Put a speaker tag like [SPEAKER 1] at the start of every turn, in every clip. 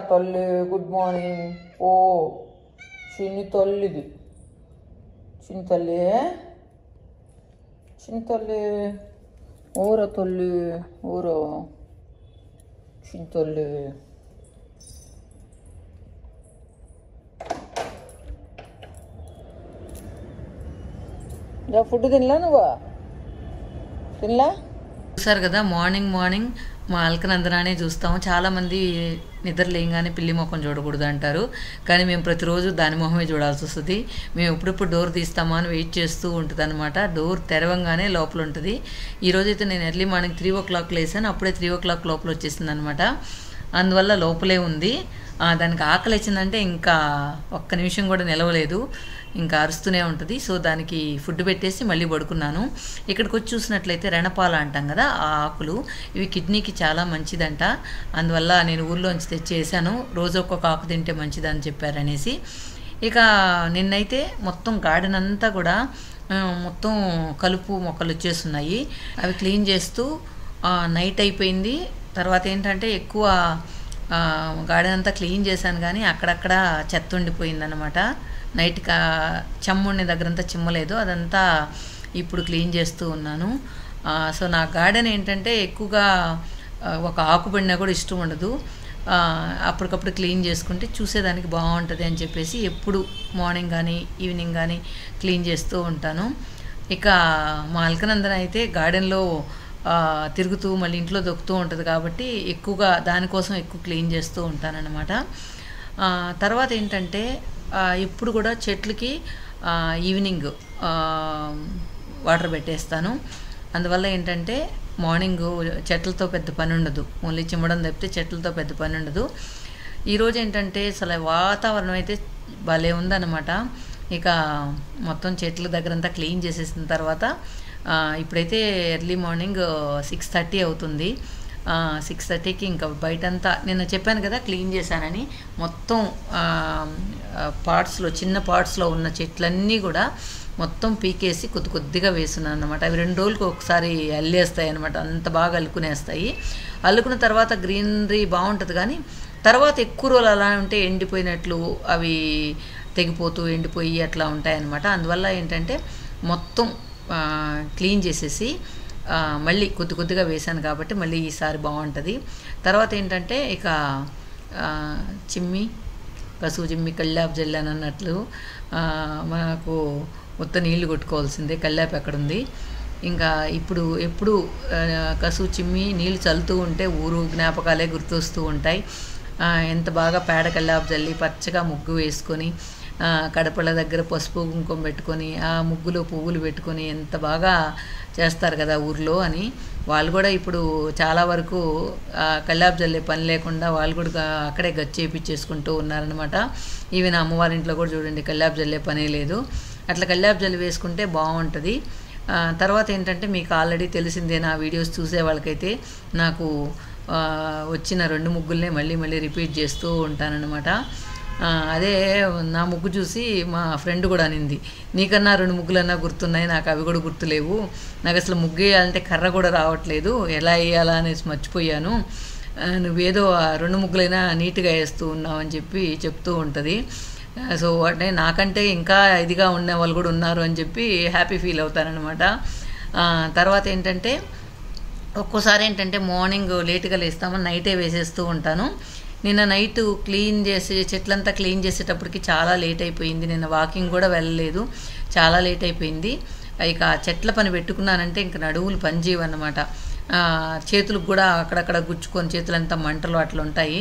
[SPEAKER 1] తల్లి good morning. ఓ చిన్ని తల్లిది, చిన్ని తల్లి, చిన్ని తల్లి, ఊరా తల్లి, ఊరా చిన్ని తల్లి. ఫుడ్ తినలా నువ్వు? తినలా?
[SPEAKER 2] చూసారు కదా, మార్నింగ్ మార్నింగ్ మా అల్కనందనానే చూస్తాము. చాలామంది నిద్ర లేయంగానే పిల్లి మొహం చూడకూడదు అంటారు, కానీ మేము ప్రతిరోజు దాని మొహమే చూడాల్సి వస్తుంది. మేము ఎప్పుడెప్పుడు డోర్ తీస్తామా అని వెయిట్ చేస్తూ ఉంటుంది అనమాట. డోర్ తెరవంగానే లోపల ఉంటుంది. ఈరోజైతే నేను ఎర్లీ మార్నింగ్ 3 o'clock లేసాను, అప్పుడే 3 o'clock లోపల వచ్చేసింది అనమాట. అందువల్ల లోపలే ఉంది. దానికి ఆకలి వచ్చిందంటే ఇంకా ఒక్క నిమిషం కూడా నిలవలేదు, ఇంకా అరుస్తూనే ఉంటుంది. సో దానికి ఫుడ్ పెట్టేసి మళ్ళీ పడుకున్నాను. ఇక్కడికి వచ్చి చూసినట్లయితే రణపాల అంటాం కదా, ఆ ఆకులు ఇవి కిడ్నీకి చాలా మంచిదంట. అందువల్ల నేను ఊర్లోంచి తెచ్చేసాను. రోజు ఒక్కొక్క ఆకు తింటే మంచిదని చెప్పారనేసి. ఇక నిన్నైతే మొత్తం గార్డెన్ అంతా కూడా మొత్తం కలుపు మొక్కలు వచ్చేస్తున్నాయి. అవి క్లీన్ చేస్తూ నైట్ అయిపోయింది. తర్వాత ఏంటంటే ఎక్కువ గార్డెన్ అంతా క్లీన్ చేశాను, కానీ అక్కడక్కడ చెత్త ఉండిపోయిందనమాట. నైట్ చెమ్ముండే దగ్గరంతా చిమ్మలేదు, అదంతా ఇప్పుడు క్లీన్ చేస్తూ ఉన్నాను. సో నా గార్డెన్ ఏంటంటే ఎక్కువగా ఒక ఆకు పడినా కూడా ఇష్టం ఉండదు. అప్పటికప్పుడు క్లీన్ చేసుకుంటే చూసేదానికి బాగుంటుంది అని చెప్పేసి ఎప్పుడు మార్నింగ్ కానీ ఈవినింగ్ కానీ క్లీన్ చేస్తూ ఉంటాను. ఇక మా అల్కనందన అయితే గార్డెన్లో తిరుగుతూ మళ్ళీ ఇంట్లో దొక్కుతూ ఉంటుంది కాబట్టి ఎక్కువగా దానికోసం ఎక్కువ క్లీన్ చేస్తూ ఉంటానన్నమాట. తర్వాత ఏంటంటే ఇప్పుడు కూడా చెట్లకి ఈవినింగ్ వాటర్ పెట్టేస్తాను. అందువల్ల ఏంటంటే మార్నింగ్ చెట్లతో పెద్ద పని ఉండదు, ఓన్లీ చిమ్మడం తప్పితే చెట్లతో పెద్ద పని ఉండదు. ఈరోజు ఏంటంటే అసలు వాతావరణం అయితే భలే ఉందన్నమాట. ఇక మొత్తం చెట్ల దగ్గరంతా క్లీన్ చేసేసిన తర్వాత ఇప్పుడైతే ఎర్లీ మార్నింగ్ 6:30 అవుతుంది. 6:30కి ఇంకా బయటంతా నిన్న చెప్పాను కదా క్లీన్ చేశానని, మొత్తం పార్ట్స్లో చిన్న పార్ట్స్లో ఉన్న చెట్లన్నీ కూడా మొత్తం పీకేసి కొద్ది కొద్దిగా వేస్తున్నాను అనమాట. అవి 2 రోజులకు ఒకసారి అల్లేస్తాయి అనమాట, అంత బాగా అల్లుకునేస్తాయి. అల్లుకున్న తర్వాత గ్రీనరీ బాగుంటుంది, కానీ తర్వాత ఎక్కువ రోజులు అలా ఉంటే ఎండిపోయినట్లు అవి తెగిపోతూ ఎండిపోయి అట్లా ఉంటాయన్నమాట. అందువల్ల ఏంటంటే మొత్తం క్లీన్ చేసేసి మళ్ళీ కొద్ది కొద్దిగా వేశాను కాబట్టి మళ్ళీ ఈసారి బాగుంటుంది. తర్వాత ఏంటంటే ఇక చిమ్మి కసువు చిమ్మి కల్లాపు జల్లాను అన్నట్లు మనకు మొత్తం నీళ్లు కొట్టుకోవాల్సిందే. కల్లాపు ఎక్కడుంది, ఇంకా ఎప్పుడు కసువు చిమ్మి నీళ్ళు చల్లుతూ ఉంటే ఊరు జ్ఞాపకాలే గుర్తొస్తూ ఉంటాయి. ఎంత బాగా పేడ కల్లాపు జల్లి పచ్చగా ముగ్గు వేసుకొని కడపల దగ్గర పసుపు కుంకుమ పెట్టుకొని ఆ ముగ్గులో పువ్వులు పెట్టుకొని ఎంత బాగా చేస్తారు కదా ఊర్లో అని. వాళ్ళు కూడా ఇప్పుడు చాలా వరకు కల్లాపు జల్లే పని లేకుండా వాళ్ళు కూడా అక్కడే గచ్చి చేయించేసుకుంటూ ఉన్నారనమాట. ఈవెన్ అమ్మవారింట్లో కూడా చూడండి కల్లాపు జల్లే పనే లేదు. అట్లా కల్లాపు జల్లి వేసుకుంటే బాగుంటుంది. తర్వాత ఏంటంటే మీకు ఆల్రెడీ తెలిసిందే, నా వీడియోస్ చూసే వాళ్ళకైతే నాకు వచ్చిన 2 ముగ్గుల్నే మళ్ళీ మళ్ళీ రిపీట్ చేస్తూ ఉంటానన్నమాట. అదే నా ముగ్గు చూసి మా ఫ్రెండ్ కూడా అనింది, నీకన్నా 2 ముగ్గులన్నా గుర్తున్నాయి, నాకు అవి కూడా గుర్తులేవు, నాకు అసలు ముగ్గు వేయాలంటే కర్ర కూడా రావట్లేదు, ఎలా వేయాలా అనేసి మర్చిపోయాను, నువ్వేదో 2 ముగ్గులైనా నీట్గా వేస్తూ ఉన్నావు అని చెప్తూ ఉంటుంది. సో అంటే నాకంటే ఇంకా ఇదిగా ఉన్న వాళ్ళు కూడా ఉన్నారు అని చెప్పి హ్యాపీ ఫీల్ అవుతారనమాట. తర్వాత ఏంటంటే ఒక్కోసారి ఏంటంటే మార్నింగ్ లేట్గా లేస్తామని నైటే వేసేస్తూ ఉంటాను. నిన్న నైట్ క్లీన్ చేసి చెట్లంతా క్లీన్ చేసేటప్పటికి చాలా లేట్ అయిపోయింది. నిన్న వాకింగ్ కూడా వెళ్ళలేదు, చాలా లేట్ అయిపోయింది. ఇక చెట్ల పని పెట్టుకున్నానంటే ఇంక నడువులు పనిచేయవన్నమాట. చేతులకు కూడా అక్కడక్కడ గుచ్చుకొని చేతులంతా మంటలు అట్లా ఉంటాయి.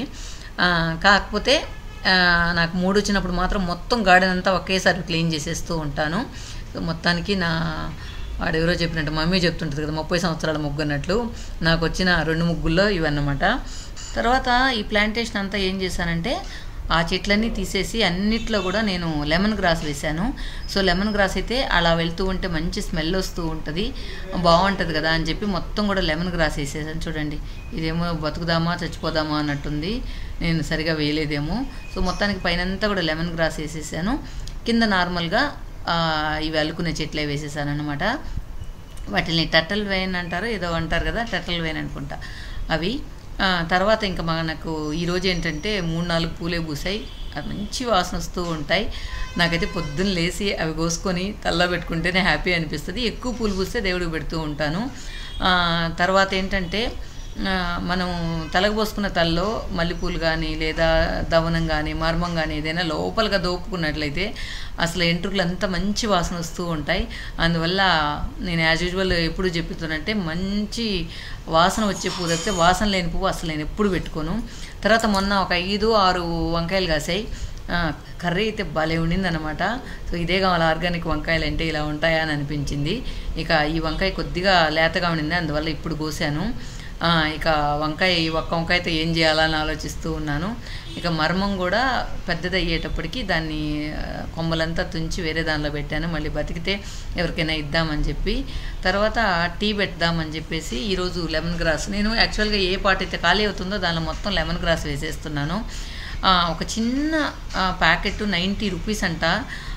[SPEAKER 2] కాకపోతే నాకు మూడు వచ్చినప్పుడు మాత్రం మొత్తం గార్డెన్ అంతా ఒకేసారి క్లీన్ చేసేస్తూ ఉంటాను. మొత్తానికి వాడు ఎవరో చెప్పినట్టు మమ్మీ చెప్తుంటుంది కదా 30 సంవత్సరాల ముగ్గు అన్నట్లు, నాకు వచ్చిన 2 ముగ్గుల్లో ఇవన్నమాట. తర్వాత ఈ ప్లాంటేషన్ అంతా ఏం చేశానంటే ఆ చెట్లన్నీ తీసేసి అన్నిట్లో కూడా నేను లెమన్ గ్రాస్ వేశాను. సో లెమన్ గ్రాస్ అయితే అలా వెళ్తూ ఉంటే మంచి స్మెల్ వస్తూ ఉంటుంది, బాగుంటుంది కదా అని చెప్పి మొత్తం కూడా లెమన్ గ్రాస్ వేసేసాను. చూడండి, ఇదేమో బతుకుదామా చచ్చిపోదామా అన్నట్టుంది, నేను సరిగా వేయలేదేమో. సో మొత్తానికి పైనంతా కూడా లెమన్ గ్రాస్ వేసేసాను. కింద నార్మల్గా ఇవి అల్లుకునే చెట్లే వేసేసాను అనమాట. వాటిని టర్టల్ వైన్ అంటారు ఏదో అంటారు కదా, టర్టల్ వైన్ అనుకుంటా అవి. తర్వాత ఇంకా మనకు ఈరోజు ఏంటంటే 3-4 పూలే పూసాయి. అవి మంచి వాసన వస్తూ ఉంటాయి. నాకైతే పొద్దున్న లేచి అవి కోసుకొని తల్లో పెట్టుకుంటేనే హ్యాపీ అనిపిస్తుంది. ఎక్కువ పూలు పూస్తే దేవుడికి పెడుతూ ఉంటాను. తర్వాత ఏంటంటే మనం తలకు పోసుకున్న తల్లో మల్లెపూలు కానీ లేదా దవనం కానీ మర్మం కానీ ఏదైనా లోపలగా దోపుకున్నట్లయితే అసలు ఎంట్రుకలు అంతా మంచి వాసన వస్తూ ఉంటాయి. అందువల్ల నేను యాజ్ యూజువల్ ఎప్పుడు చెప్తున్నట్టే మంచి వాసన వచ్చే పువ్వు తప్పితే వాసన లేని పువ్వు అసలు నేను ఎప్పుడు పెట్టుకోను. తర్వాత మొన్న ఒక 5-6 వంకాయలు కాసాయి. కర్రీ అయితే భలే ఉండిందనమాట. సో ఇదే కావాలి ఆర్గానిక్ వంకాయలు అంటే ఇలా ఉంటాయా అని అనిపించింది. ఇక ఈ వంకాయ కొద్దిగా లేతగా ఉండింది, అందువల్ల ఇప్పుడు కోసాను. ఇక ఒక్క వంకాయతో ఏం చేయాలని ఆలోచిస్తూ ఉన్నాను. ఇక మర్మం కూడా పెద్దది అయ్యేటప్పటికి దాన్ని కొమ్మలంతా తుంచి వేరే దానిలో పెట్టాను. మళ్ళీ బతికితే ఎవరికైనా ఇద్దామని చెప్పి తర్వాత టీ పెడదామని చెప్పేసి ఈరోజు లెమన్ గ్రాస్, నేను యాక్చువల్గా ఏ పాట అయితే ఖాళీ అవుతుందో దానిలో మొత్తం లెమన్ గ్రాస్ వేసేస్తున్నాను. ఒక చిన్న ప్యాకెట్ 90 రూపీస్ అంట.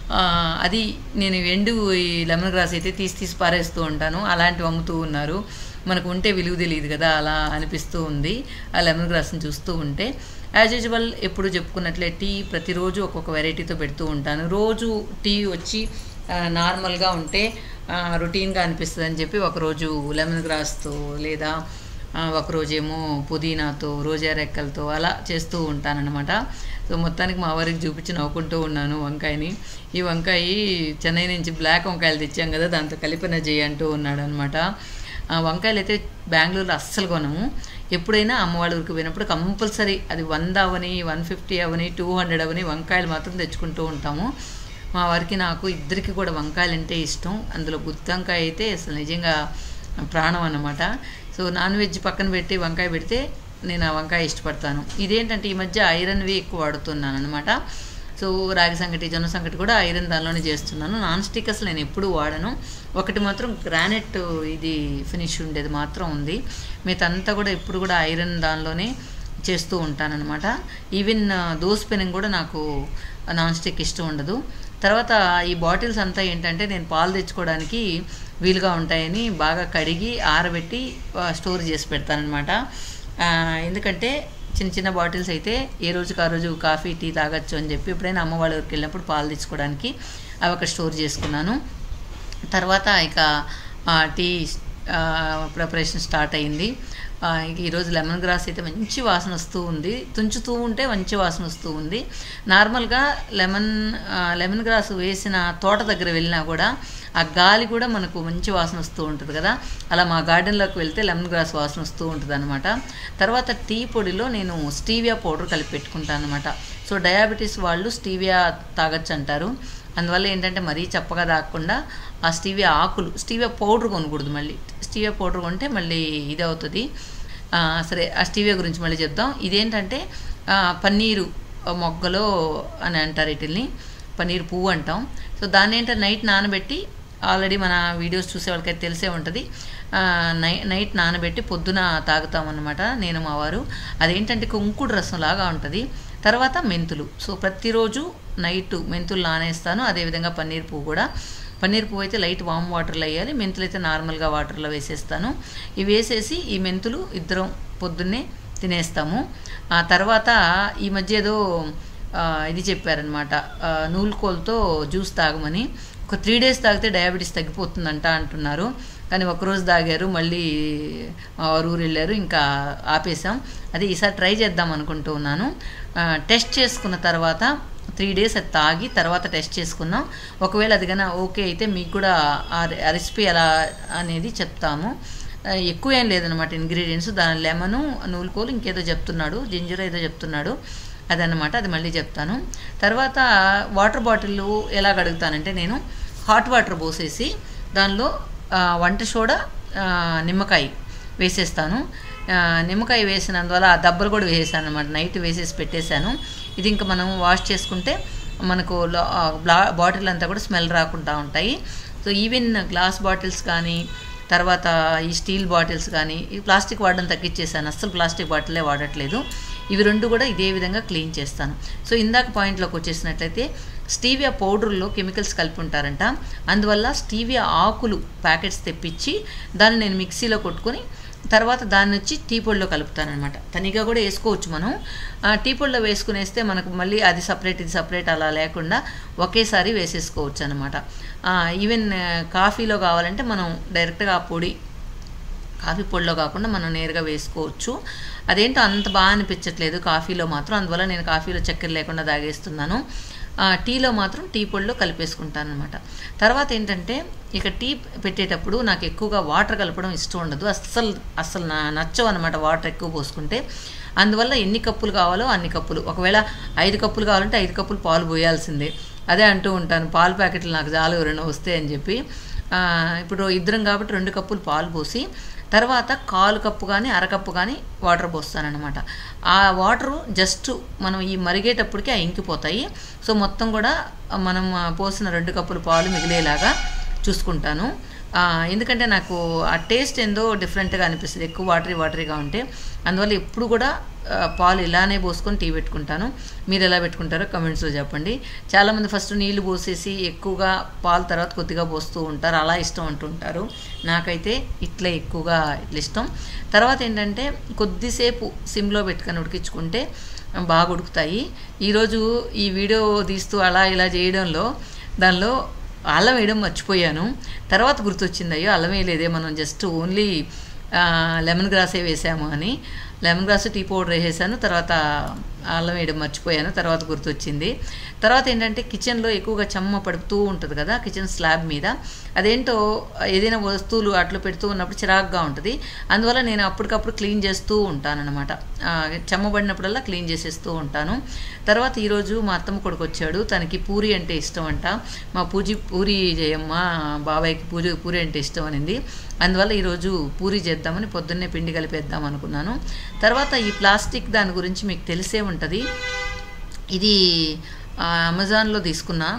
[SPEAKER 2] అది నేను ఎండు ఈ లెమన్ గ్రాస్ అయితే తీసి పారేస్తూ ఉంటాను. అలాంటివి అమ్ముతూ ఉన్నారు. మనకు ఉంటే విలువ తెలియదు కదా, అలా అనిపిస్తూ ఉంది ఆ లెమన్ గ్రాస్ని చూస్తూ ఉంటే. యాజ్ యూజువల్ ఎప్పుడు చెప్పుకున్నట్లే టీ ప్రతిరోజు ఒక్కొక్క వెరైటీతో పెడుతూ ఉంటాను. రోజు టీ వచ్చి నార్మల్గా ఉంటే రొటీన్గా అనిపిస్తుంది అని చెప్పి ఒకరోజు లెమన్ గ్రాస్తో లేదా ఒకరోజేమో పుదీనాతో రోజా రెక్కలతో అలా చేస్తూ ఉంటానన్నమాట. సో మొత్తానికి మా వారికి చూపించి నవ్వుకుంటూ ఉన్నాను వంకాయని. ఈ వంకాయ చెన్నై నుంచి బ్లాక్ వంకాయలు తెచ్చాం కదా, దాంతో కలిపిన చేయి అంటూ ఉన్నాడు అనమాట. వంకాయలు అయితే బెంగళూరులో అస్సలు కొనము. ఎప్పుడైనా అమ్మవాళ్ళ ఊరికి పోయినప్పుడు కంపల్సరీ అది 100 అవని 150 అవని 200 అవని వంకాయలు మాత్రం తెచ్చుకుంటూ ఉంటాము. మా వారికి నాకు ఇద్దరికి కూడా వంకాయలు అంటే ఇష్టం. అందులో గుత్తి వంకాయ అయితే అసలు నిజంగా ప్రాణం అన్నమాట. సో నాన్ వెజ్ పక్కన పెట్టి వంకాయ పెడితే నేను ఆ వంకాయ ఇష్టపడతాను. ఇదేంటంటే ఈ మధ్య ఐరన్వి ఎక్కువ వాడుతున్నాను అనమాట. సో రాగి సంగటి జొన్న సంగటి కూడా ఐరన్ దానిలోనే చేస్తున్నాను. నాన్ స్టిక్ అసలు నేను ఎప్పుడు వాడను. ఒకటి మాత్రం గ్రానైట్ ఇది ఫినిష్ ఉండేది మాత్రం ఉంది. మిగతా కూడా ఎప్పుడు కూడా ఐరన్ దానిలోనే చేస్తూ ఉంటానన్నమాట. ఈవెన్ దోశ పెనం కూడా నాకు నాన్ స్టిక్ ఇష్టం ఉండదు. తర్వాత ఈ బాటిల్స్ అంతా ఏంటంటే నేను పాలు తెచ్చుకోవడానికి వీలుగా ఉంటాయని బాగా కడిగి ఆరబెట్టి స్టోర్ చేసి పెడతానమాట. ఎందుకంటే చిన్న చిన్న బాటిల్స్ అయితే ఏ రోజుకి ఆ రోజు కాఫీ టీ తాగొచ్చు అని చెప్పి ఎప్పుడైనా అమ్మ వాళ్ళ ఊరికి వెళ్ళినప్పుడు పాలు తెచ్చుకోవడానికి అవి ఒక స్టోర్ చేసుకున్నాను. తర్వాత ఇక టీ ప్రిపరేషన్ స్టార్ట్ అయింది. ఈరోజు లెమన్ గ్రాస్ అయితే మంచి వాసన వస్తూ ఉంది. తుంచుతూ ఉంటే మంచి వాసన వస్తూ ఉంది. నార్మల్గా లెమన్ గ్రాస్ వేసిన తోట దగ్గర వెళ్ళినా కూడా ఆ గాలి కూడా మనకు మంచి వాసన వస్తూ ఉంటుంది కదా, అలా మా గార్డెన్లోకి వెళ్తే లెమన్ గ్రాస్ వాసన వస్తూ ఉంటుంది అనమాట. తర్వాత టీ పొడిలో నేను స్టీవియా పౌడర్ కలిపి పెట్టుకుంటాను అనమాట. సో డయాబెటీస్ వాళ్ళు స్టీవియా తాగొచ్చు అంటారు. అందువల్ల ఏంటంటే మరీ చప్పగా తాగకుండా ఆ స్టీవియా ఆకులు, స్టీవియా పౌడర్ కొనకూడదు. మళ్ళీ స్టీవియా పౌడర్ కొంటే మళ్ళీ ఇది అవుతుంది. సరే, ఆ స్టీవియా గురించి మళ్ళీ చెప్దాం. ఇదేంటంటే పన్నీరు మొగ్గలో అని అంటారు, వీటిల్ని పన్నీరు పువ్వు అంటాం. సో దాన్ని ఏంటంటే నైట్ నానబెట్టి, ఆల్రెడీ మన వీడియోస్ చూసే వాళ్ళకైతే తెలిసే ఉంటుంది, నైట్ నానబెట్టి పొద్దున తాగుతామన్నమాట నేను మా వారు. అదేంటంటే కుంకుడు రసం లాగా ఉంటుంది. తర్వాత మెంతులు. సో ప్రతిరోజు నైట్ మెంతులు నానేస్తాను. అదేవిధంగా పన్నీర్ పువ్వు కూడా. పన్నీర్ పువ్వు అయితే లైట్ వామ్ వాటర్లో వేయాలి, మెంతులు అయితే నార్మల్గా వాటర్లో వేసేస్తాను. ఇవి వేసేసి ఈ మెంతులు ఇద్దరం పొద్దున్నే తినేస్తాము. ఆ తర్వాత ఈ మధ్య ఏదో ఇది చెప్పారనమాట, నూలుకోలతో జ్యూస్ తాగమని. ఒక 3 days తాగితే డయాబెటీస్ తగ్గిపోతుందంట అంటున్నారు. కానీ ఒకరోజు తాగారు, మళ్ళీ ఊరు వెళ్ళారు, ఇంకా ఆపేసాం. అది ఈసారి ట్రై చేద్దాం అనుకుంటూ ఉన్నాను. టెస్ట్ చేసుకున్న తర్వాత 3 days అది తాగి తర్వాత టెస్ట్ చేసుకున్నాం. ఒకవేళ అది కన్నా ఓకే అయితే మీకు కూడా ఆ రెసిపీ ఎలా అనేది చెప్తాము. ఎక్కువ ఏం లేదనమాట ఇంగ్రీడియంట్స్. దాని లెమను, నూలుకోలు, ఇంకేదో చెప్తున్నాడు, జింజర్ ఏదో చెప్తున్నాడు, అదనమాట. అది మళ్ళీ చెప్తాను. తర్వాత వాటర్ బాటిల్ ఎలా కడుగుతానంటే నేను హాట్ వాటర్ పోసేసి దానిలో వంట సోడా, నిమ్మకాయ వేసేస్తాను. నిమ్మకాయ వేసినందువల్ల ఆ దెబ్బలు కూడా వేసేసాను అనమాట. నైట్ వేసేసి పెట్టేశాను. ఇది ఇంకా మనం వాష్ చేసుకుంటే మనకు బాటిల్ అంతా కూడా స్మెల్ రాకుండా ఉంటాయి. సో ఈవెన్ గ్లాస్ బాటిల్స్ కానీ, తర్వాత ఈ స్టీల్ బాటిల్స్ కానీ, ఈ ప్లాస్టిక్ వాడడం తగ్గించేసాను. అస్సలు ప్లాస్టిక్ బాటిలే వాడట్లేదు. ఇవి 2 కూడా ఇదే విధంగా క్లీన్ చేస్తాను. సో ఇందాక పాయింట్లోకి వచ్చేసినట్లయితే స్టీవియా పౌడర్లో కెమికల్స్ కలిపి ఉంటారంట. అందువల్ల స్టీవియా ఆకులు ప్యాకెట్స్ తెప్పించి దాన్ని నేను మిక్సీలో కొట్టుకొని తర్వాత దాన్ని వచ్చి టీ పొడిలో కలుపుతాను అనమాట. తనిగా కూడా వేసుకోవచ్చు మనం. టీ పొడిలో వేసుకునేస్తే మనకు మళ్ళీ అది సపరేట్ ఇది సపరేట్ అలా లేకుండా ఒకేసారి వేసేసుకోవచ్చు అనమాట. ఈవెన్ కాఫీలో కావాలంటే మనం డైరెక్ట్గా ఆ పొడి కాఫీ పొడిలో కాకుండా మనం నేరుగా వేసుకోవచ్చు. అదేంటో అంత బాగా అనిపించట్లేదు కాఫీలో మాత్రం, అందువల్ల నేను కాఫీలో చక్కెర లేకుండా తాగేస్తున్నాను. టీలో మాత్రం టీ పొడిలో కలిపేసుకుంటాను అనమాట. తర్వాత ఏంటంటే ఇక టీ పెట్టేటప్పుడు నాకు ఎక్కువగా వాటర్ కలపడం ఇష్టం ఉండదు, అస్సలు నచ్చవు అనమాట వాటర్ ఎక్కువ పోసుకుంటే. అందువల్ల ఎన్ని కప్పులు కావాలో అన్ని కప్పులు, ఒకవేళ 5 కప్పులు కావాలంటే 5 కప్పులు పాలు పోయాల్సిందే. అదే అంటూ ఉంటాను, పాలు ప్యాకెట్లు నాకు చాలు ఎవరైనా వస్తే అని చెప్పి. ఇప్పుడు ఇద్దరం కాబట్టి 2 కప్పులు పాలు పోసి తర్వాత 1/4 కప్పు కానీ అరకప్పు కానీ వాటర్ పోస్తానన్నమాట. ఆ వాటరు జస్ట్ మనం ఈ మరిగేటప్పటికి ఇంకిపోతాయి. సో మొత్తం కూడా మనం పోసిన 2 కప్పులు పాలు మిగిలేలాగా చూసుకుంటాను. ఎందుకంటే నాకు ఆ టేస్ట్ ఏందో డిఫరెంట్గా అనిపిస్తుంది ఎక్కువ వాటరీగా ఉంటే. అందువల్ల ఎప్పుడు కూడా పాలు ఇలానే పోసుకొని టీ పెట్టుకుంటాను. మీరు ఎలా పెట్టుకుంటారో కమెంట్స్లో చెప్పండి. చాలామంది ఫస్ట్ నీళ్లు పోసేసి ఎక్కువగా పాలు తర్వాత కొద్దిగా పోస్తూ ఉంటారు, అలా ఇష్టం అంటుంటారు. నాకైతే ఇట్లా ఎక్కువగా ఇట్లా ఇష్టం. తర్వాత ఏంటంటే కొద్దిసేపు సిమ్లో పెట్టుకొని ఉడికించుకుంటే బాగా ఉడుకుతాయి. ఈరోజు ఈ వీడియో తీస్తూ అలా ఇలా చేయడంలో దానిలో అల్లం వేయడం మర్చిపోయాను. తర్వాత గుర్తొచ్చింది, అయ్యో అల్లం వేయలేదే, మనం జస్ట్ ఓన్లీ లెమన్ గ్రాసే వేసాము అని. లెమన్ గ్రాస్ టీ పౌడర్ వేసేసాను, తర్వాత అల్లం వేయడం మర్చిపోయాను, తర్వాత గుర్తొచ్చింది. తర్వాత ఏంటంటే కిచెన్లో ఎక్కువగా చెమ్మ పడుతూ ఉంటుంది కదా కిచెన్ స్లాబ్ మీద, అదేంటో ఏదైనా వస్తువులు అట్లా పెడుతూ ఉన్నప్పుడు చిరాగ్గా ఉంటుంది. అందువల్ల నేను అప్పటికప్పుడు క్లీన్ చేస్తూ ఉంటానన్నమాట. చెమ్మ పడినప్పుడల్లా క్లీన్ చేసేస్తూ ఉంటాను. తర్వాత ఈరోజు మా అత్తమ్మ కొడుకు వచ్చాడు, తనకి పూరి అంటే ఇష్టం అంట. మా పూరి చేయమ్మ బాబాయ్కి పూరి అంటే ఇష్టం అనింది. అందువల్ల ఈరోజు పూరి చేద్దామని పొద్దున్నే పిండి కలిపేద్దాం అనుకున్నాను. తర్వాత ఈ ప్లాస్టిక్ దాని గురించి మీకు తెలిసే ఉంటుంది. ఇది అమెజాన్లో తీసుకున్నా,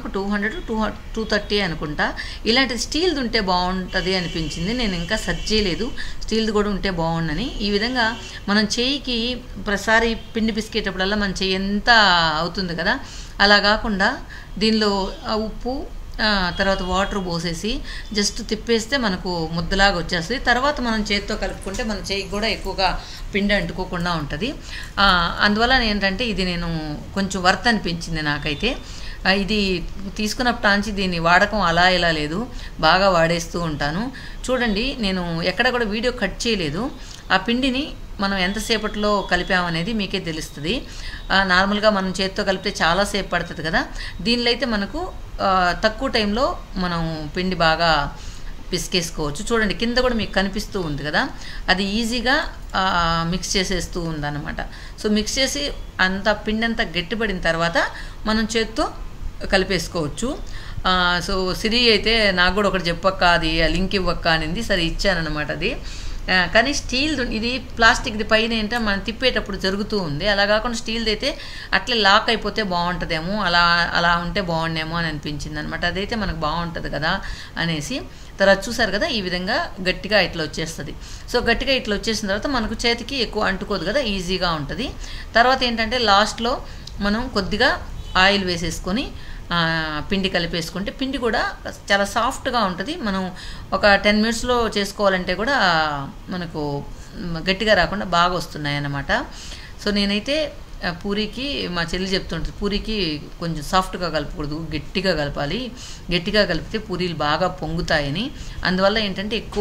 [SPEAKER 2] 230 అనుకుంటా. ఇలాంటి స్టీల్ది ఉంటే బాగుంటుంది అనిపించింది. నేను ఇంకా సెర్చ్ చేయలేదు స్టీల్ది కూడా ఉంటే బాగుండని. ఈ విధంగా మనం చేయికి ప్రతిసారి పిండి పిసికేటప్పుడల్లా మన చేయి ఎంత అవుతుంది కదా, అలా కాకుండా దీనిలో ఉప్పు తర్వాత వాటర్ పోసేసి జస్ట్ తిప్పేస్తే మనకు ముద్దలాగా వచ్చేస్తుంది. తర్వాత మనం చేతితో కలుపుకుంటే మన చేయికి కూడా ఎక్కువగా పిండి అంటుకోకుండా ఉంటుంది. అందువల్ల ఏంటంటే ఇది నేను కొంచెం వర్త్ అనిపించింది నాకైతే. ఇది తీసుకున్నప్పటి నుంచి దీని వాడకం అలా ఇలా లేదు, బాగా వాడేస్తూ ఉంటాను. చూడండి, నేను ఎక్కడ కూడా వీడియో కట్ చేయలేదు. ఆ పిండిని మనం ఎంతసేపట్లో కలిపామనేది మీకే తెలుస్తుంది. నార్మల్గా మనం చేతితో కలిపితే చాలాసేపు పడుతుంది కదా, దీనిలో అయితే మనకు తక్కువ టైంలో మనం పిండి బాగా పిసికేసుకోవచ్చు. చూడండి, కింద కూడా మీకు కనిపిస్తూ ఉంది కదా, అది ఈజీగా మిక్స్ చేసేస్తూ ఉందన్నమాట. సో మిక్స్ చేసి అంత పిండి అంతా గట్టిపడిన తర్వాత మనం చేతితో కలిపేసుకోవచ్చు. సో సిరి అయితే నాకు కూడా ఒకటి చెప్పక్క, అది లింక్ ఇవ్వక్క అనింది. సరే ఇచ్చానమాట అది. కానీ స్టీల్ ఇది ప్లాస్టిక్ది పైన ఏంటంటే మనం తిప్పేటప్పుడు జరుగుతూ ఉంది. అలా కాకుండా స్టీల్ది అయితే అట్లే లాక్ అయిపోతే బాగుంటుందేమో, అలా ఉంటే బాగుండేమో అని అనిపించింది అనమాట. అదైతే మనకు బాగుంటుంది కదా అనేసి. తర్వాత చూసారు కదా, ఈ విధంగా గట్టిగా ఇట్లా వచ్చేస్తుంది. సో గట్టిగా ఇట్లా వచ్చేసిన తర్వాత మనకు చేతికి ఎక్కువ అంటుకోదు కదా, ఈజీగా ఉంటుంది. తర్వాత ఏంటంటే లాస్ట్లో మనం కొద్దిగా ఆయిల్ వేసేసుకొని పిండి కలిపేసుకుంటే పిండి కూడా చాలా సాఫ్ట్గా ఉంటుంది. మనం ఒక 10 మినిట్స్లో చేసుకోవాలంటే కూడా మనకు గట్టిగా రాకుండా బాగా వస్తున్నాయి అన్నమాట. సో నేనైతే పూరికి మా చెల్లి చెప్తుంటుంది, పూరికి కొంచెం సాఫ్ట్గా కలపకూడదు, గట్టిగా కలపాలి, గట్టిగా కలిపితే పూరీలు బాగా పొంగుతాయని. అందువల్ల ఏంటంటే ఎక్కువ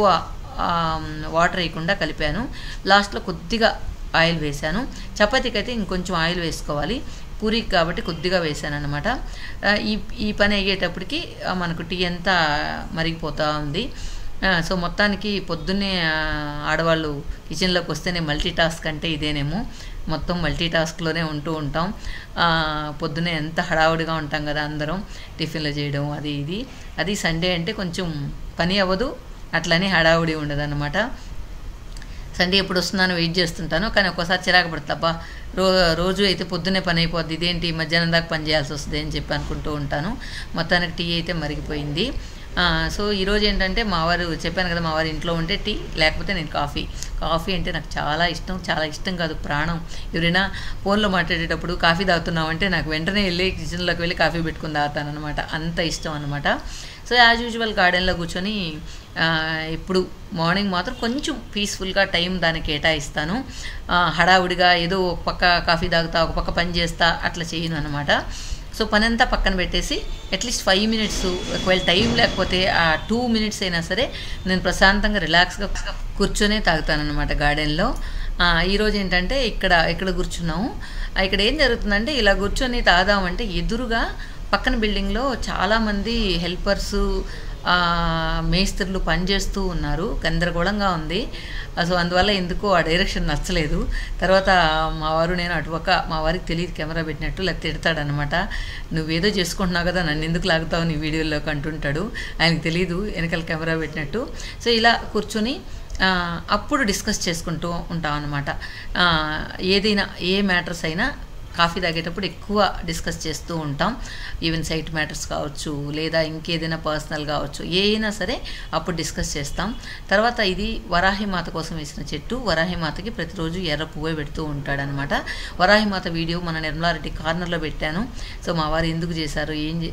[SPEAKER 2] వాటర్ వేయకుండా కలిపాను. లాస్ట్లో కొద్దిగా ఆయిల్ వేసాను. చపాతీకి అయితే ఇంకొంచెం ఆయిల్ వేసుకోవాలి, పూరికి కాబట్టి కొద్దిగా వేసాను అనమాట. ఈ పని అయ్యేటప్పటికి మనకు టీ అంతా మరిగిపోతూ ఉంది. సో మొత్తానికి పొద్దున్నే ఆడవాళ్ళు కిచెన్లోకి వస్తేనే మల్టీ టాస్క్ అంటే ఇదేనేమో. మొత్తం మల్టీ టాస్క్లోనే ఉంటూ ఉంటాం. పొద్దున్నే ఎంత హడావుడిగా ఉంటాం కదా అందరం, టిఫిన్లు చేయడం అది ఇది. అది సండే అంటే కొంచెం పని అవ్వదు, అట్లనే హడావుడి ఉండదు అనమాట. సండే ఎప్పుడు వస్తున్నాను వెయిట్ చేస్తుంటాను, కానీ ఒక్కోసారి చిరాకు పడుతుందబ్బా, రోజు అయితే పొద్దున్నే పని అయిపోద్ది, ఇదేంటి మధ్యాహ్నం దాకా పని చేయాల్సి వస్తుంది అని చెప్పి అనుకుంటూ ఉంటాను. మొత్తానికి టీ అయితే మరిగిపోయింది. సో ఈరోజు ఏంటంటే మా వారు చెప్పాను కదా, మా వారు ఇంట్లో ఉంటే టీ, లేకపోతే నేను కాఫీ అంటే నాకు చాలా ఇష్టం కాదు, ప్రాణం. ఎవరైనా ఫోన్లో మాట్లాడేటప్పుడు కాఫీ తాగుతున్నామంటే నాకు వెంటనే వెళ్ళి కిచెన్లోకి వెళ్ళి కాఫీ పెట్టుకుని తాగుతాను అనమాట, అంత ఇష్టం అనమాట. సో యాజ్ యూజువల్ గార్డెన్లో కూర్చొని ఇప్పుడు మార్నింగ్ మాత్రం కొంచెం పీస్ఫుల్గా టైం దానికి కేటాయిస్తాను. హడావుడిగా ఏదో ఒక పక్క కాఫీ తాగుతా, ఒక పక్క పని చేస్తా అట్లా చేయను అనమాట. సో పని అంతా పక్కన పెట్టేసి అట్లీస్ట్ 5 మినిట్స్, ఒకవేళ టైం లేకపోతే ఆ 2 మినిట్స్ అయినా సరే నేను ప్రశాంతంగా రిలాక్స్గా కూర్చొనే తాగుతానమాట గార్డెన్లో. ఈరోజు ఏంటంటే ఇక్కడ కూర్చున్నాము. ఇక్కడ ఏం జరుగుతుందంటే ఇలా కూర్చొని తాగుదామంటే ఎదురుగా పక్కన బిల్డింగ్లో చాలామంది హెల్పర్సు, మేస్త్రులు పనిచేస్తూ ఉన్నారు. గందరగోళంగా ఉంది. సో అందువల్ల ఎందుకో ఆ డైరెక్షన్ నచ్చలేదు. తర్వాత మా వారు నేను అటుపక్క, మా వారికి తెలియదు కెమెరా పెట్టినట్టు, లేకపోతే తిడతాడనమాట. నువ్వేదో చేసుకుంటున్నావు కదా, నన్ను ఎందుకు లాగుతావు నీ వీడియోలోకి అంటుంటాడు. ఆయనకు తెలీదు వెనకాల కెమెరా పెట్టినట్టు. సో ఇలా కూర్చొని అప్పుడు డిస్కస్ చేసుకుంటూ ఉంటాం అన్నమాట. ఏదైనా ఏ మ్యాటర్స్ అయినా కాఫీ తాగేటప్పుడు ఎక్కువ డిస్కస్ చేస్తూ ఉంటాం. ఈవెన్ సైట్ మ్యాటర్స్ కావచ్చు, లేదా ఇంకేదైనా పర్సనల్ కావచ్చు, ఏ అయినా సరే అప్పుడు డిస్కస్ చేస్తాం. తర్వాత ఇది వరాహిమాత కోసం వేసిన చెట్టు. వరాహిమాతకి ప్రతిరోజు ఎర్ర పువ్వే పెడుతూ ఉంటాడనమాట. వరాహిమాత వీడియో మన నిర్మలారెడ్డి కార్నర్లో పెట్టాను. సో మా వారు ఎందుకు చేశారు,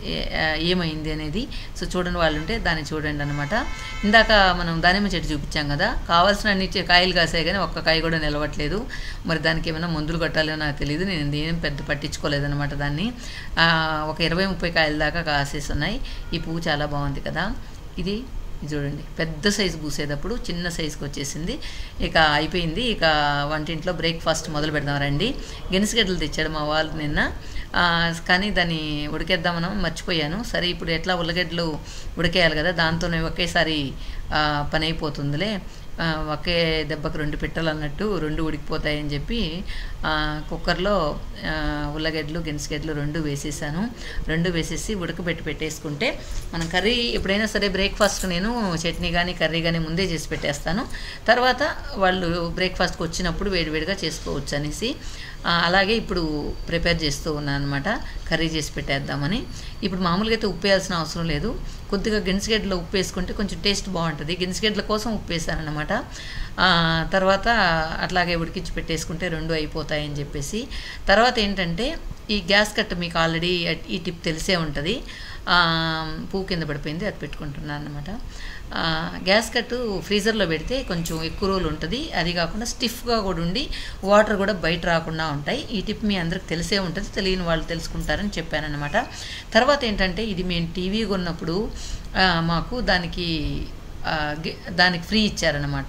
[SPEAKER 2] ఏమైంది అనేది సో చూడని వాళ్ళు ఉంటే దాన్ని చూడండి అనమాట. ఇందాక మనం దానిమ్మ చెట్టు చూపించాం కదా, కావాల్సిన అన్ని కాయలు కాసాయి కానీ ఒక్క కాయ కూడా నిలవట్లేదు. మరి దానికి ఏమైనా మందులు కొట్టాలో నాకు తెలియదు. నేను పెద్ద పట్టించుకోలేదన్నమాట దాన్ని. ఒక 20-30 కాయల దాకా కాసేసి ఉన్నాయి. ఈ పువ్వు చాలా బాగుంది కదా. ఇది చూడండి, పెద్ద సైజు పూసేటప్పుడు చిన్న సైజుకి వచ్చేసింది. ఇక అయిపోయింది. ఇక వంటింట్లో బ్రేక్ఫాస్ట్ మొదలు పెడదాం రండి. గెనిసిగడ్డలు తెచ్చాడు మా వాళ్ళు నిన్న, కానీ దాన్ని ఉడికేద్దామని మర్చిపోయాను. సరే ఇప్పుడు ఎట్లా ఉల్లగడ్డలు ఉడికేయాలి కదా, దాంతోనే ఒకేసారి పని అయిపోతుందిలే, ఒకే దెబ్బకు 2 పిట్టలు అన్నట్టు 2 ఉడికిపోతాయని చెప్పి కుక్కర్లో ఉల్లగడ్డలు, గెనిసిగడ్డలు 2 వేసేసాను. 2 వేసేసి పెట్టేసుకుంటే మనం కర్రీ ఎప్పుడైనా సరే బ్రేక్ఫాస్ట్ నేను చట్నీ కానీ కర్రీ కానీ ముందే చేసి పెట్టేస్తాను. తర్వాత వాళ్ళు బ్రేక్ఫాస్ట్కి వచ్చినప్పుడు వేడివేడిగా చేసుకోవచ్చు అనేసి అలాగే ఇప్పుడు ప్రిపేర్ చేస్తూ ఉన్నాను అనమాట. కర్రీ చేసి పెట్టేద్దామని. ఇప్పుడు మామూలుగా అయితే ఉప్పు వేయాల్సిన అవసరం లేదు. కొద్దిగా గెనిసిగడ్డలో ఉప్పు వేసుకుంటే కొంచెం టేస్ట్ బాగుంటుంది. గెనిసిగడ్డల కోసం ఉప్పు వేసాను అనమాట. తర్వాత అట్లాగే ఉడికించి పెట్టేసుకుంటే 2 అయిపోతాయని చెప్పేసి. తర్వాత ఏంటంటే ఈ గ్యాస్ కట్ట మీకు ఆల్రెడీ ఈ టిప్ తెలిసే ఉంటుంది. పువ్వు కింద పడిపోయింది, అది పెట్టుకుంటున్నాను అనమాట. గ్యాస్ కట్టు ఫ్రీజర్లో పెడితే కొంచెం ఎక్కువ రోజులు ఉంటుంది. అది కాకుండా స్టిఫ్గా కూడా ఉండి వాటర్ కూడా బయట రాకుండా ఉంటాయి. ఈ టిప్ మీ అందరికి తెలిసే ఉంటుంది, తెలియని వాళ్ళు తెలుసుకుంటారని చెప్పానన్నమాట. తర్వాత ఏంటంటే ఇది మేము టీవీ కొన్నప్పుడు మాకు దానికి ఫ్రీ ఇచ్చారనమాట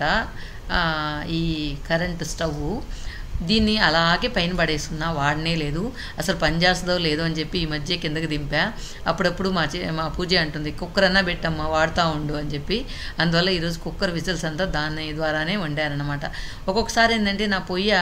[SPEAKER 2] ఈ కరెంటు స్టవ్. దీన్ని అలాగే పైన పడేసుకున్నా, వాడనే లేదు. అసలు పని చేస్తుందో లేదో అని చెప్పి ఈ మధ్య కిందకి దింపా. అప్పుడప్పుడు మా పూజ అంటుంది, కుక్కర్ అన్నా పెట్టమ్మా వాడుతూ ఉండు అని చెప్పి. అందువల్ల ఈరోజు కుక్కర్ విజిల్స్ అంతా దాని ద్వారానే వండారనమాట. ఒక్కొక్కసారి ఏంటంటే నా పొయ్య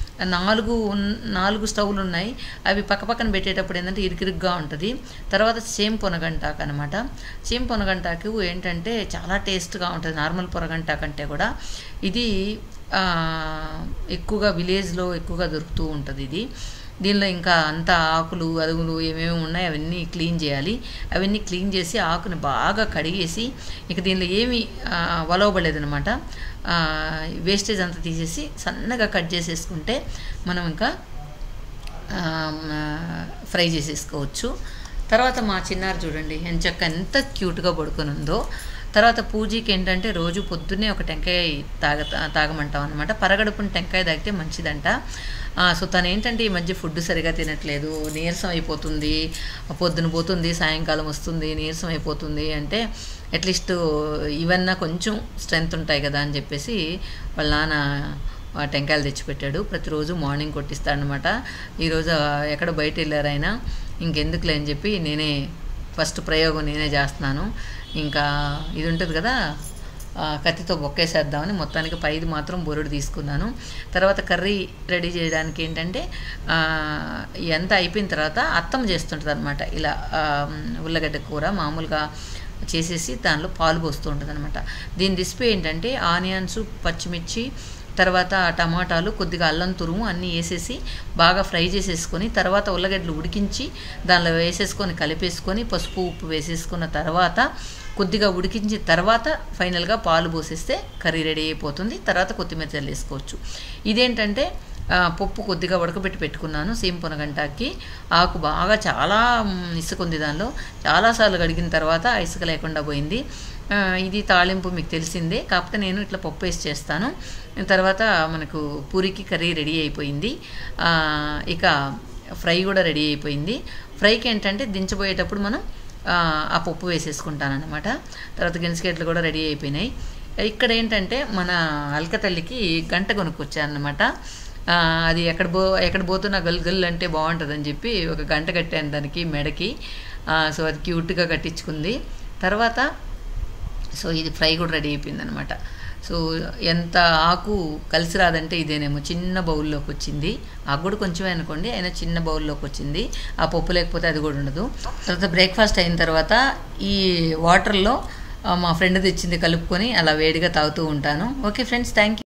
[SPEAKER 2] 4 స్టవ్లు ఉన్నాయి. అవి పక్కపక్కన పెట్టేటప్పుడు ఏంటంటే ఇరుకిరుగ్గా ఉంటుంది. తర్వాత సేమ్ పొనగంటాకు అనమాట. సేమ్ పొనగంటాకు ఏంటంటే చాలా టేస్ట్గా ఉంటుంది నార్మల్ పొనగంటాకు కంటే కూడా. ఇది ఎక్కువగా విలేజ్లో ఎక్కువగా దొరుకుతూ ఉంటుంది ఇది. దీనిలో ఇంకా అంతా ఆకులు అదుగులు ఏమేమి ఉన్నాయి అవన్నీ క్లీన్ చేయాలి. అవన్నీ క్లీన్ చేసి ఆకుని బాగా కడిగేసి ఇక దీనిలో ఏమీ వలవబడలేదనమాట. వేస్టేజ్ అంతా తీసేసి సన్నగా కట్ చేసేసుకుంటే మనం ఇంకా ఫ్రై చేసేసుకోవచ్చు. తర్వాత మా చిన్నారు చూడండి ఎంత క్యూట్గా పడుకొని ఉందో. తర్వాత పూజకి ఏంటంటే రోజు పొద్దున్నే ఒక టెంకాయ తాగమంటాం అనమాట. పరగడుపున టెంకాయ తాగితే మంచిదంట. సో తను ఏంటంటే ఈ మధ్య ఫుడ్ సరిగా తినట్లేదు, నీరసం అయిపోతుంది, పొద్దున పోతుంది సాయంకాలం వస్తుంది, నీరసం అయిపోతుంది అంటే అట్లీస్ట్ ఇవన్నా కొంచెం స్ట్రెంగ్త్ ఉంటాయి కదా అని చెప్పేసి వాళ్ళ నాన్న టెంకాయలు తెచ్చిపెట్టాడు. ప్రతిరోజు మార్నింగ్ కొట్టిస్తాడనమాట. ఈరోజు ఎక్కడ బయట వెళ్ళారు ఆయన, ఇంకెందుకులే అని చెప్పి నేనే ఫస్ట్ ప్రయోగం నేనే చేస్తున్నాను. ఇంకా ఇది ఉంటుంది కదా కత్తితో బొక్కేసేద్దామని మొత్తానికి పైది మాత్రం బొరుడు తీసుకున్నాను. తర్వాత కర్రీ రెడీ చేయడానికి ఏంటంటే ఎంత అయిపోయిన తర్వాత అత్తమ్మ చేస్తుంటుంది అనమాట. ఇలా ఉల్లగడ్డ కూర మామూలుగా చేసేసి దానిలో పాలు పోస్తూ ఉంటుంది అనమాట. దీని రెసిపీ ఏంటంటే ఆనియన్స్, పచ్చిమిర్చి, తర్వాత టమాటాలు, కొద్దిగా అల్లం తురుము అన్నీ వేసేసి బాగా ఫ్రై చేసేసుకొని, తర్వాత ఉల్లగడ్డలు ఉడికించి దానిలో వేసేసుకొని కలిపేసుకొని పసుపు ఉప్పు వేసేసుకున్న తర్వాత కొద్దిగా ఉడికించిన తర్వాత ఫైనల్గా పాలు పోసేస్తే కర్రీ రెడీ అయిపోతుంది. తర్వాత కొత్తిమీర చల్లేసుకోవచ్చు. ఇదేంటంటే పప్పు కొద్దిగా ఉడకబెట్టి పెట్టుకున్నాను సేమ్ పొనగంటాకి. ఆకు బాగా చాలా ఇసుక ఉంది దానిలో, చాలాసార్లు కడిగిన తర్వాత ఇసుక లేకుండా పోయింది. ఇది తాళింపు మీకు తెలిసిందే, కాకపోతే నేను ఇట్లా పప్పు వేసి చేస్తాను. తర్వాత మనకు పూరికి కర్రీ రెడీ అయిపోయింది. ఇక ఫ్రై కూడా రెడీ అయిపోయింది. ఫ్రైకి ఏంటంటే దించబోయేటప్పుడు మనం ఆ పప్పు వేసేసుకుంటానమాట. తర్వాత గెన్స్కెట్లు కూడా రెడీ అయిపోయినాయి. ఇక్కడ ఏంటంటే మన అల్కతల్లికి గంట కొనుక్కొచ్చానమాట. అది ఎక్కడ పోతున్నా గల్ అంటే బాగుంటుందని చెప్పి ఒక గంట కట్టాను దానికి మెడకి. సో అది క్యూట్గా కట్టించుకుంది. తర్వాత సో ఇది ఫ్రై కూడా రెడీ అయిపోయింది అనమాట. సో ఎంత ఆకు కలిసి రాదంటే ఇదేనేమో, చిన్న బౌల్లోకి వచ్చింది. ఆకు కూడా కొంచెమే అనుకోండి, అయినా చిన్న బౌల్లోకి వచ్చింది. ఆ పప్పు లేకపోతే అది కూడా ఉండదు. తర్వాత బ్రేక్ఫాస్ట్ అయిన తర్వాత ఈ వాటర్లో మా ఫ్రెండ్ తెచ్చింది కలుపుకొని అలా వేడిగా తాగుతూ ఉంటాను. Okay friends, thank you.